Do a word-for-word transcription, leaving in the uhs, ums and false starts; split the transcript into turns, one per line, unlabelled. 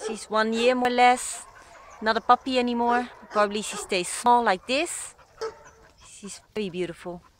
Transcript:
She's one year more or less. Not a puppy anymore. Probably she stays small like this. She's very beautiful.